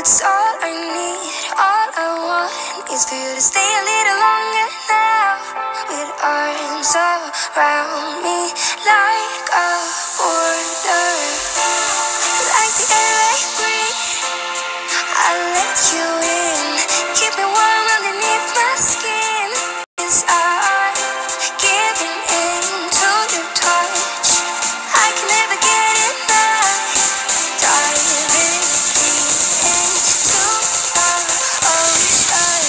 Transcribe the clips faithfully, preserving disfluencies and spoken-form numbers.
That's all I need, all I want is for you to stay a little longer now, with arms around me like a border. Like the air I breathe, I let you in, keep me warm underneath my skin. Is I giving in to your touch, I can never get enough. Diving deep into our ocean.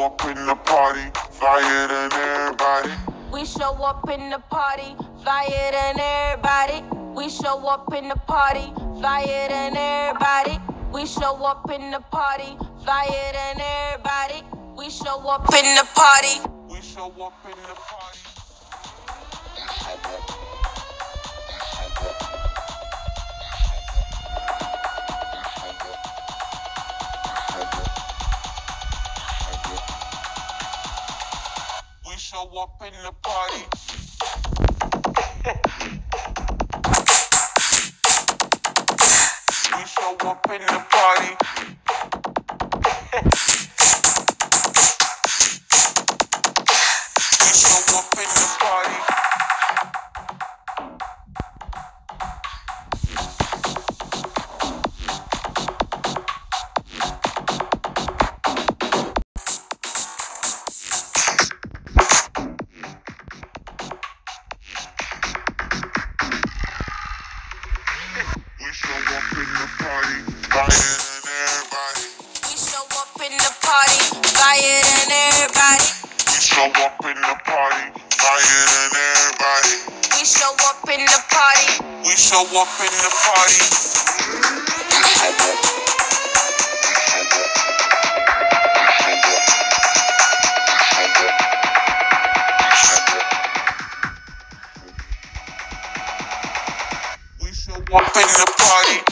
up in the party, flyer than everybody. We show up in the party, flyer than everybody. We show up in the party, flyer than everybody. We show up in the party, flyer than everybody. We show up in the party. We show up in the party. We show up in the party. We show up in the party. We show up in the party. We show up in the party, flyer than everybody. We show up in the party, flyer than everybody. We show up in the party, flyer than everybody. We show up in the party. We show up in the party. We show up in the party.